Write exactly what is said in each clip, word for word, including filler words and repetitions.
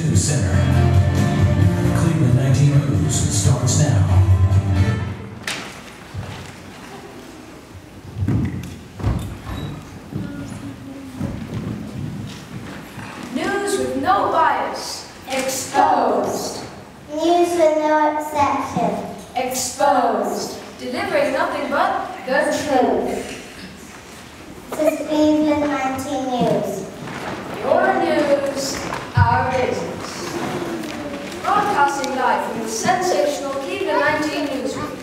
News Center. Cleveland nineteen News starts now. News with no bias. Exposed. News with no exception. Exposed. Delivering nothing but the truth. This is Cleveland nineteen News. Your news, our business. Broadcasting live from the sensational Cleveland nineteen Newsroom.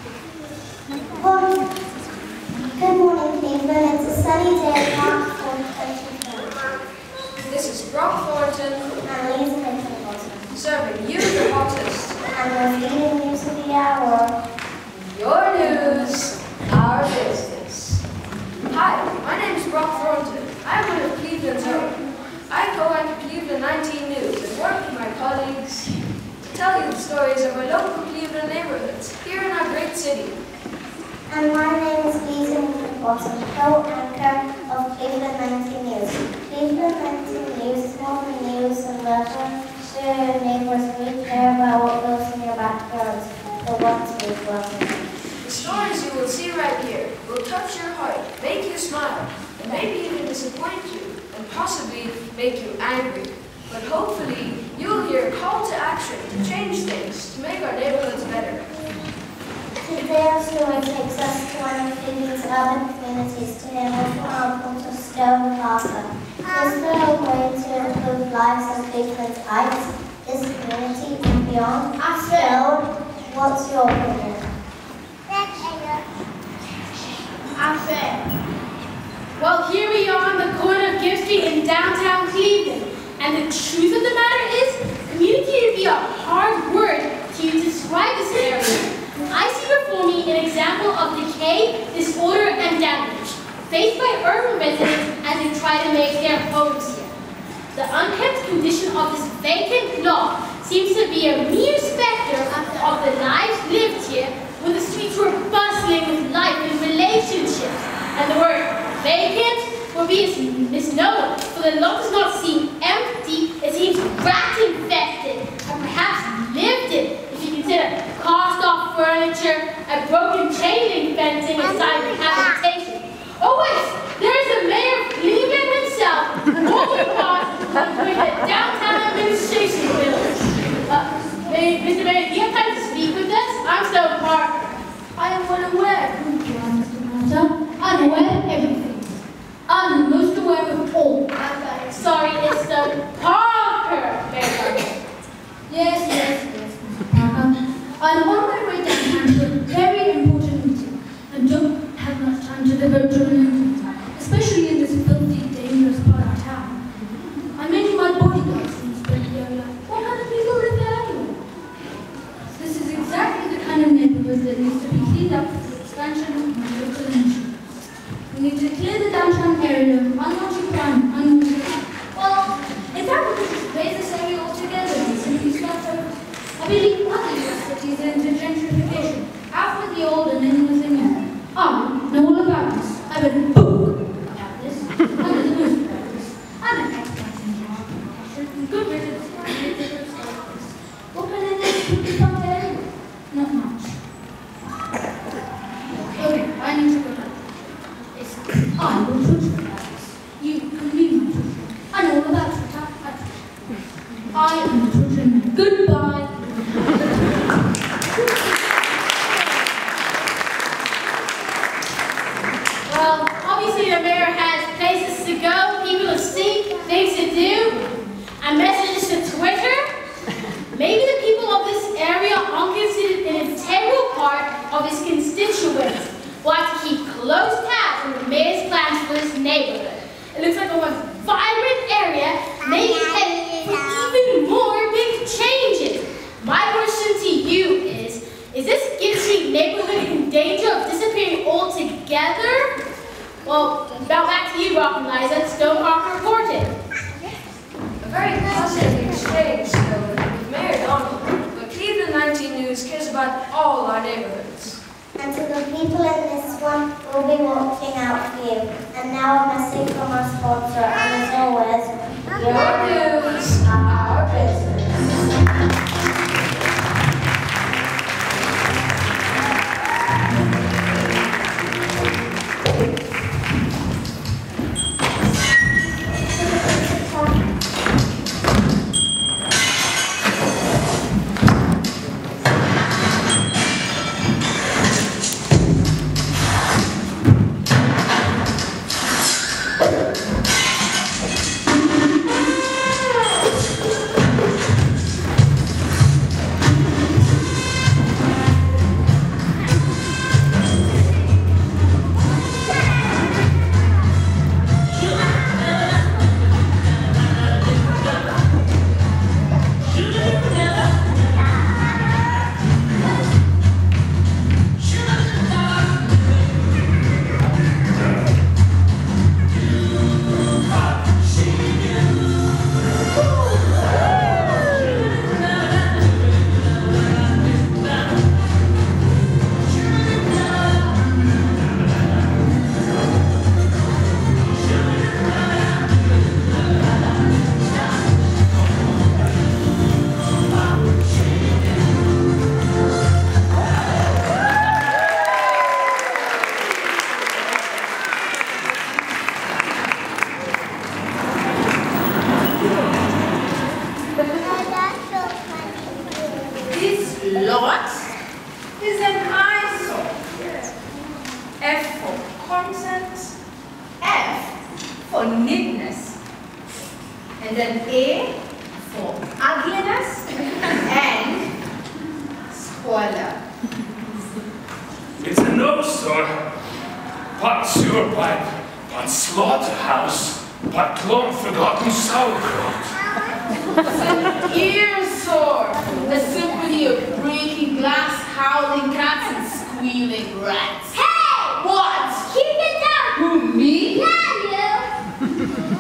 Well, good morning, Cleveland. It's a sunny day, March fourth, twenty twenty. This is Brock Thornton, And Lisa Hickenbottom. serving you the hottest. And we're leading news of the hour. Your news, our business. Hi, my name is Brock Thornton. I'm one of Cleveland's own. I co-edit Cleveland nineteen News and work with my colleagues to tell you the stories of our local Cleveland neighborhoods here in our great city. And my name is Lisa Hickenbottom, co-anchor of Cleveland nineteen News. Cleveland nineteen News is more news and welcome to your neighbors. We care about what goes in your backyards, the ones we welcome. The stories you will see right here will touch your heart, make you smile, and maybe even disappoint you, and possibly make you angry. But hopefully, you'll hear a call to action to change things, to make our neighborhoods better. Today's story takes us to one of Cleveland's urban communities to hear more from our reporter, Stowe Parker. Is there a way to improve lives of Cleveland's heights, this community, and beyond? Stowe, what's your opinion? Well, here we are on the corner of Gift Street in downtown Cleveland. And the truth of the matter is, community would be a hard word to describe this area. I see before me an example of decay, disorder, and damage faced by urban residents as they try to make their homes here. The unkempt condition of this vacant lot seems to be a mere specter of the lives lived here when the streets were bustling with life and relationships. And the word vacant would be a misnomer, for the lot does not seem empty, it seems rat-infested, and perhaps lived in, if you consider cast-off furniture and broken chain-link fencing as signs of habitation. Oh wait, there is the mayor of Cleveland himself, walking past with the downtown administration building. Uh, Mister Mayor, do you have time to speak with us? I'm Stowe Parker. I am well aware, Mister Matter. I'm aware of everything. I'm most aware of all. Sorry, it's Stowe Parker, Mayor Parker. Yes, yes, yes, Mister Parker. I'm on my way downtown to a very important meeting and don't have much time to devote to a meeting, especially in this filthy, dangerous part of town. I'm making my bodyguards in this filthy area. What kind of people live there anyway? This is exactly the kind of neighborhood that needs to be cleaned up for the expansion of my local initiative. We need to clear the downtown area of unwanted crime, unwanted. Well, in fact, we could just raise this area altogether and simply start over. I believe other U S cities enter gentrification, half with the old and in with the new. I know all about this. I read a book about this. I read the newspapers. I'm an expert in gentrification. Good riddance for ridiculous stories. What kind of things would be found there anyway? Not much. Okay, I need to go back. It's, I will teach you about this. You can be my tutor. I know all about it. I am the tutor. Goodbye. Well, obviously the mayor has places to go, people to see, things to do, and messages to Twitter. Maybe the people of this area aren't considered an integral part of his constituents. We'll have to keep close tabs on the mayor's plans for this neighborhood. It looks like a once vibrant area, maybe headed for even more big changes. My question to you is, is this Gift Street neighborhood in danger of disappearing altogether? Well, now back to you, Brock and Liza. Stowe Parker reported. A very positive exchange, though, with Mayor Donald, but Cleveland nineteen News cares about all our neighborhoods. And to the people in this one, we'll be watching out for you. And now a message from our sponsor, and as always, Your news, our business. for neatness. And then A for ugliness and spoiler. It's a nose store, part sewer pipe, part slaughterhouse, part long-forgotten sauerkraut. It's an ear sore, a symphony of breaking glass, howling cats, and squealing rats. Hey! What? Keep it down! Who, me? Yeah, you!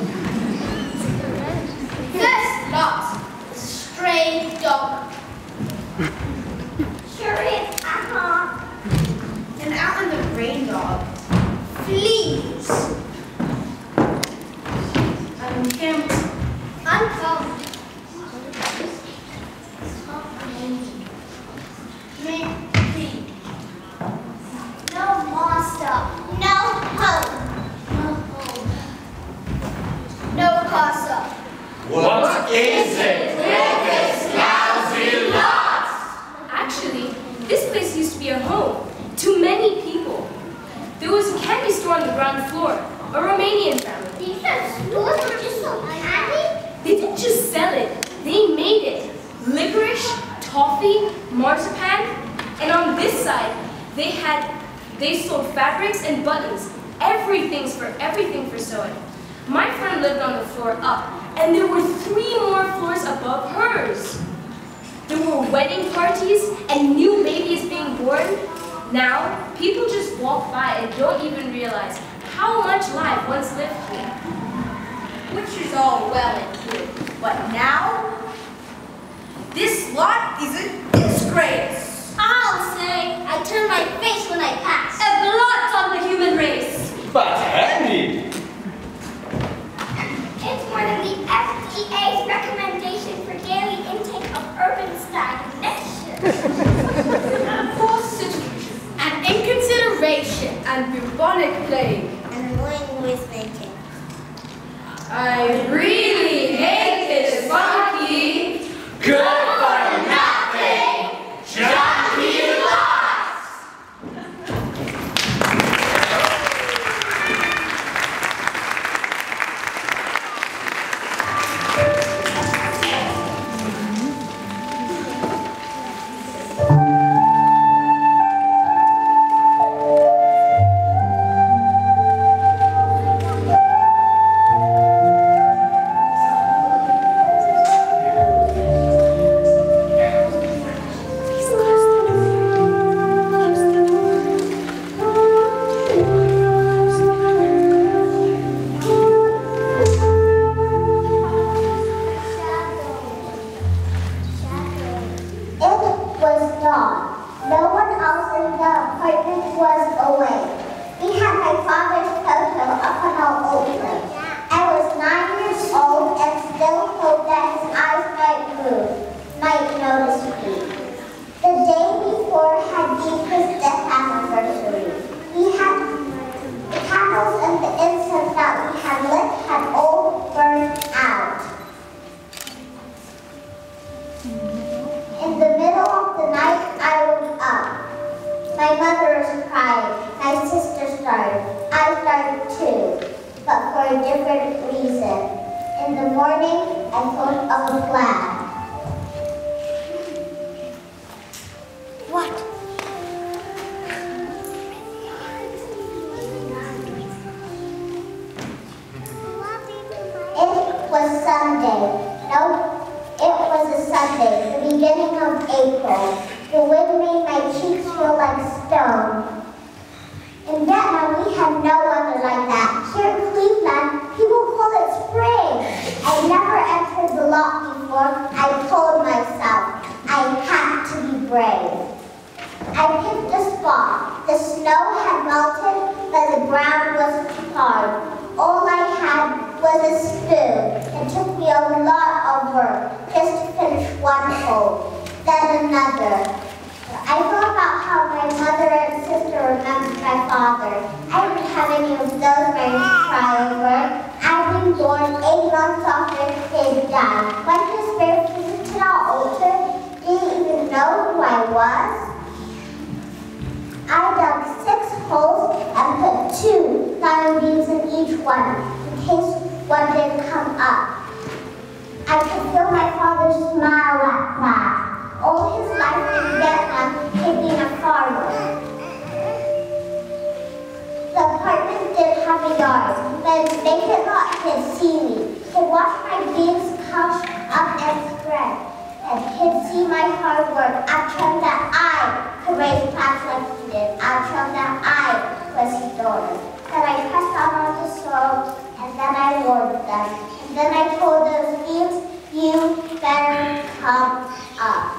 First lot, a stray dog. Sure is, uh-huh. And out in the rain, dog. Fleas. Unkempt. Uncombed. No monster. No hope. No hope. No casa. What is it with this lousy lot? Actually, this place used to be a home to many people. There was a candy store on the ground floor, a Romanian family. These are stores that just so candy? They didn't just sell it, they made it. Licorice, toffee, marzipan, and on this side, they had, they sold fabrics and buttons. Everything's for everything for sewing. My friend lived on the floor up, and there were three more floors above hers. There were wedding parties and new babies being born. Now, people just walk by and don't even realize how much life once lived here. Which is all well and good. But now, this lot is a disgrace. I'll say I turn my face when I pass. A blot on the human race. But handy! It's one of the F D A's recommendations for daily intake of urban stagnation. Prostitution. And inconsideration. And bubonic plague. And annoying noise making. I really hate this funky. Good for nothing, junkie lot! I dug six holes and put two diamond beads in each one, in case one did come up. I could feel my father smile at that. All his life in Vietnam, he'd been a farmer. The apartment did have a yard, but they could not could see me. Could watch my beans come up and spread, and could see my hard work. I told that I could raise plants like he did. I told that I was his daughter. Then I pressed on on the soil, and then I watered them. And then I told those beans, you better come up.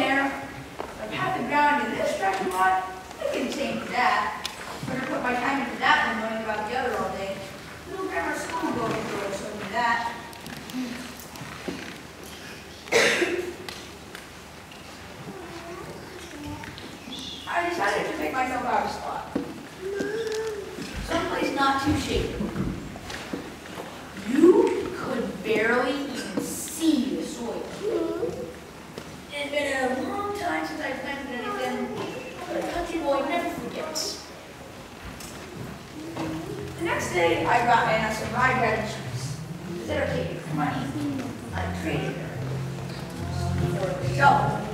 Ground in this stretch of lot, I can change that. Better put my time into did that and learned about the other all day. Little grammar school going girl showed me that. I decided to take myself out of spot. Someplace not too shady. You could barely even see the soil. It had been a long time since I planted anything, but a country boy never forgets. The next day, I brought Anna some rye bread and cheese. Is it okay for money? I traded her for the shovel.